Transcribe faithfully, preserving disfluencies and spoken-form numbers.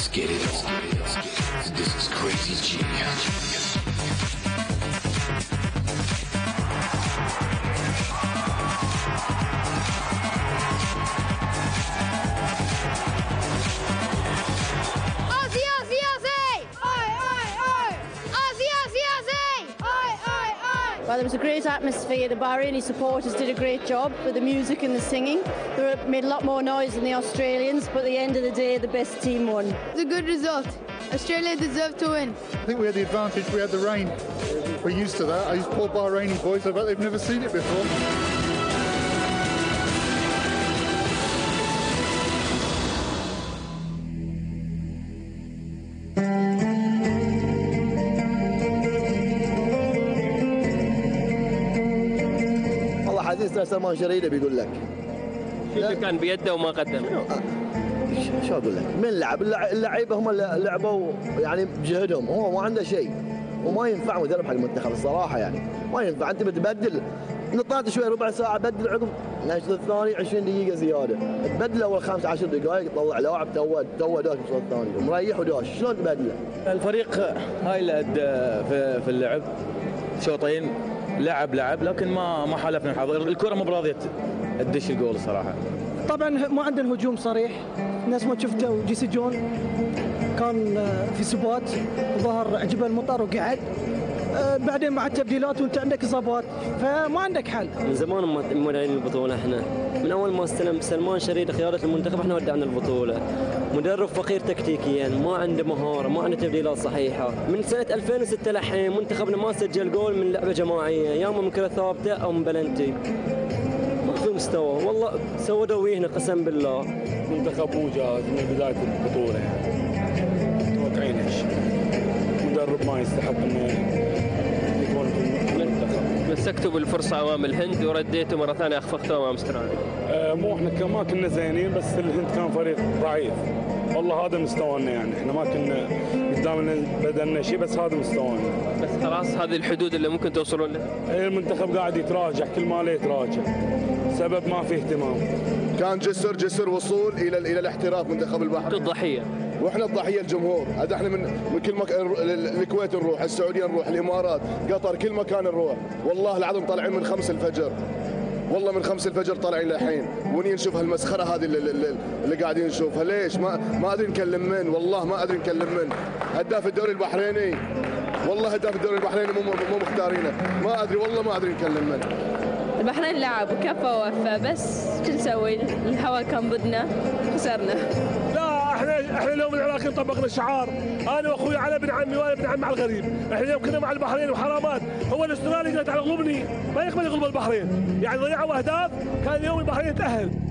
Let's get it on. This is Crazy G. Well, there was a great atmosphere. The Bahraini supporters did a great job with the music and the singing. They made a lot more noise than the Australians, but at the end of the day, the best team won. It's a good result. Australia deserved to win. I think we had the advantage. We had the rain. We're used to that. These poor Bahraini boys, I bet they've never seen it before. حديثنا سلمان شريدة بيقول لك شو كان بيده وما قدم؟ شو اقول لك؟ من لعب اللعيبه هم اللي لعبوا يعني بجهدهم، هو ما عنده شيء وما ينفع مدرب حق المنتخب الصراحه يعني ما ينفع. انت بتبدل نطلعت شوي ربع ساعه بدل عقب الشوط الثاني عشرين دقيقه زياده، تبدل اول خمس عشر دقائق تطلع لاعب تو تو داش الشوط الثاني مريح وداش، شلون تبدله؟ الفريق هاي اللي ادى في في اللعب شوطين لعب لعب لكن ما ما حالفنا الحظ، الكره مو براضيه تدش الجول صراحه. طبعا ما عندنا هجوم صريح، الناس ما شفته جيسي جون كان في سبات ظهر عجبه المطر وقعد، بعدين مع التبديلات وانت عندك اصابات فما عندك حل. من زمان مودعين البطوله احنا، من اول ما استلم سلمان شريد قياده المنتخب احنا ودعنا البطوله. مدرب فقير تكتيكيا، ما عنده مهاره، ما عنده تبديلات صحيحه. من سنه ألفين وستة لحين منتخبنا ما سجل جول من لعبه جماعيه، يا اما من كره ثابته او من بلنتي. ما في مستوى، والله سووا دويهنا قسم بالله. المنتخب مو جاهز من بدايه البطوله يعني. متوقعين ايش؟ مدرب ما يستحق انه يكون في المنتخب. مسكتوا بالفرصه امام الهند ورديتوا مره ثانيه اخفقتوا امام استراليا. آه مو احنا كما كنا زينين بس الهند كان فريق ضعيف. والله هذا مستوانا يعني، احنا ما كنا قدامنا بدلنا شيء بس هذا مستوانا. بس خلاص هذه الحدود اللي ممكن توصلون لها. المنتخب قاعد يتراجع كل ما له يتراجع. سبب ما في اهتمام. كان جسر جسر وصول الى الى الاحتراف منتخب البحرين. الضحيه. واحنا الضحيه الجمهور، هذا احنا من من كل مكان، الكويت نروح، السعوديه نروح، الامارات، قطر، كل مكان نروح، والله العظيم طالعين من خمس الفجر. والله من خمس الفجر طالعين للحين، وني نشوف هالمسخره هذه اللي, اللي, اللي قاعدين نشوفها، ليش؟ ما ما ادري نكلم من، والله ما ادري نكلم من. هداف الدوري البحريني، والله هداف الدوري البحريني مو مو مختارينه، ما ادري والله ما ادري نكلم من. البحرين لعب وكفى ووفى، بس شو نسوي؟ الهواء كان بدنا خسرنا. لا احنا احنا اليوم العراقيين طبقنا الشعار، انا واخوي على ابن عمي وانا ابن عم مع الغريب، احنا اليوم كنا مع البحرين وحرامات، هو الاسترالي جاي على غلبني ما يقبل يغلب البحرين، يعني ضيعوا اهداف كان اليوم البحرين تاهل.